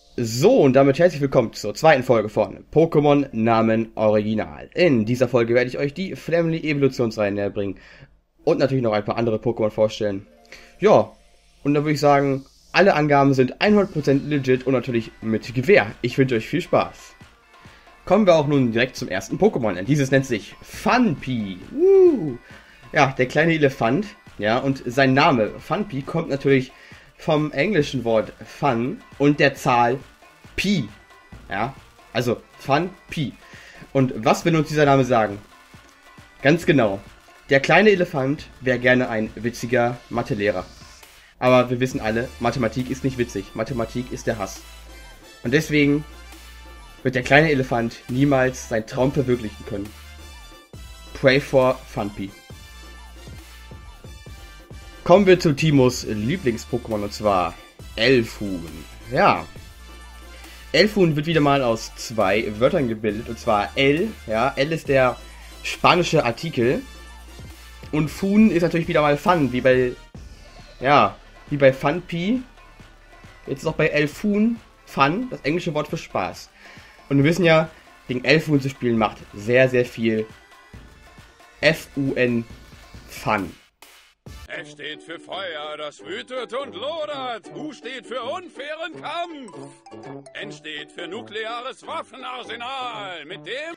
So, und damit herzlich willkommen zur zweiten Folge von Pokémon Namen Original. In dieser Folge werde ich euch die Flamly Evolutionsreihe näher bringen und natürlich noch ein paar andere Pokémon vorstellen. Ja, und dann würde ich sagen, alle Angaben sind 100% legit und natürlich mit Gewähr. Ich wünsche euch viel Spaß. Kommen wir auch nun direkt zum ersten Pokémon. Dieses nennt sich Funpy. Ja, der kleine Elefant. Ja, und sein Name Funpy kommt natürlich vom englischen Wort Fun und der Zahl Pi. Ja, also Funpy. Und was will uns dieser Name sagen? Ganz genau. Der kleine Elefant wäre gerne ein witziger Mathelehrer. Aber wir wissen alle, Mathematik ist nicht witzig. Mathematik ist der Hass. Und deswegen wird der kleine Elefant niemals seinen Traum verwirklichen können. Pray for Funpy. Kommen wir zu Timos Lieblings-Pokémon, und zwar Elfun. Ja, Elfun wird wieder mal aus zwei Wörtern gebildet, und zwar El. Ja, El ist der spanische Artikel. Und Fun ist natürlich wieder mal Fun, wie bei Funpy. Jetzt ist auch bei Elfun Fun, das englische Wort für Spaß. Und wir wissen ja, gegen Elfun zu spielen macht sehr, sehr viel F-U-N Fun. S steht für Feuer, das wütet und lodert. U steht für unfairen Kampf. N steht für nukleares Waffenarsenal. Mit dem...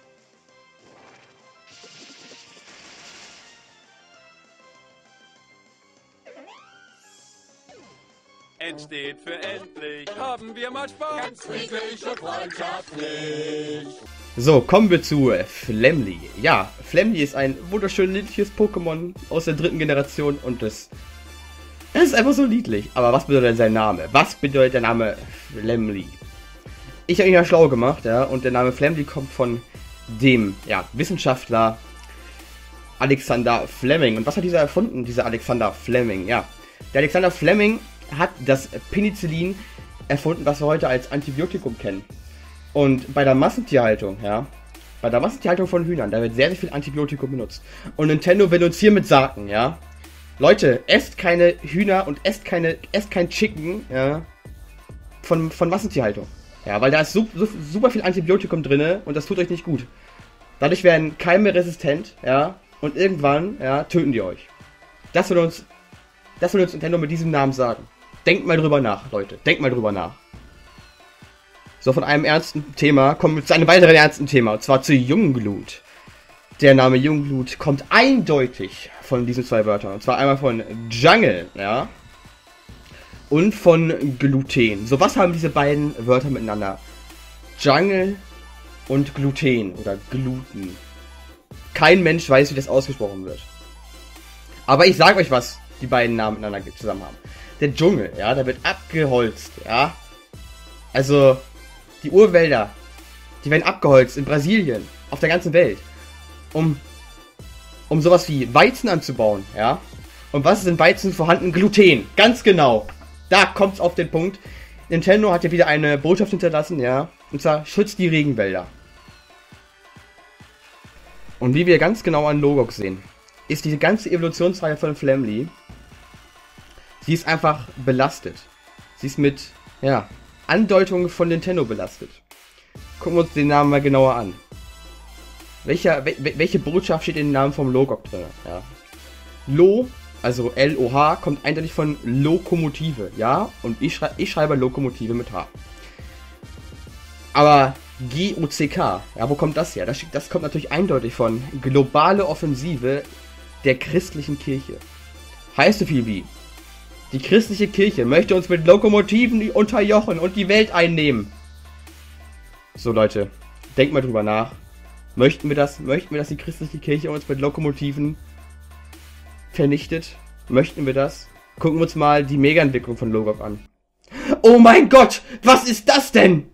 N steht für endlich. Haben wir mal Spaß. Ganz friedlich und freundschaftlich. So, kommen wir zu Flamly. Ja, Flamly ist ein wunderschön niedliches Pokémon aus der dritten Generation und es ist einfach so niedlich. Aber was bedeutet sein Name? Was bedeutet der Name Flamly? Ich habe mich ja schlau gemacht, ja, und der Name Flamly kommt von dem, Wissenschaftler Alexander Fleming. Und was hat dieser erfunden, dieser Alexander Fleming? Ja, der Alexander Fleming hat das Penicillin erfunden, was wir heute als Antibiotikum kennen. Und bei der Massentierhaltung, bei der Massentierhaltung von Hühnern, da wird sehr, sehr viel Antibiotikum benutzt. Und Nintendo will uns hiermit sagen, Leute, esst keine Hühner und esst kein Chicken, von Massentierhaltung. Ja, weil da ist super viel Antibiotikum drinne und das tut euch nicht gut. Dadurch werden Keime resistent, und irgendwann, töten die euch. Das will uns Nintendo mit diesem Namen sagen. Denkt mal drüber nach, Leute. Denkt mal drüber nach. So, von einem ernsten Thema kommen wir zu einem weiteren ernsten Thema, und zwar zu Jungglut. Der Name Jungglut kommt eindeutig von diesen zwei Wörtern, und zwar einmal von Jungle, und von Gluten. So, was haben diese beiden Wörter miteinander? Jungle und Gluten oder Gluten. Kein Mensch weiß, wie das ausgesprochen wird. Aber ich sage euch, was die beiden Namen miteinander zusammen haben. Der Dschungel, der wird abgeholzt, Also, die Urwälder, die werden abgeholzt in Brasilien, auf der ganzen Welt, um sowas wie Weizen anzubauen, Und was ist in Weizen vorhanden? Gluten, ganz genau. Da kommt's auf den Punkt. Nintendo hat ja wieder eine Botschaft hinterlassen, und zwar schützt die Regenwälder. Und wie wir ganz genau an Logok sehen, ist diese ganze Evolutionsreihe von Flamly, sie ist einfach belastet. Sie ist mit, Andeutungen von Nintendo belastet. Gucken wir uns den Namen mal genauer an. Welche Botschaft steht in dem Namen vom Logok drin? Lo, also L-O-H, kommt eindeutig von Lokomotive, Und ich schreibe Lokomotive mit H. Aber G-O-C-K, wo kommt das her? Das kommt natürlich eindeutig von globale Offensive der christlichen Kirche. Heißt so viel wie: Die christliche Kirche möchte uns mit Lokomotiven unterjochen und die Welt einnehmen. So, Leute, denkt mal drüber nach. Möchten wir, dass die christliche Kirche uns mit Lokomotiven vernichtet? Möchten wir das? Gucken wir uns mal die Mega-Entwicklung von Logok an. Oh mein Gott, was ist das denn?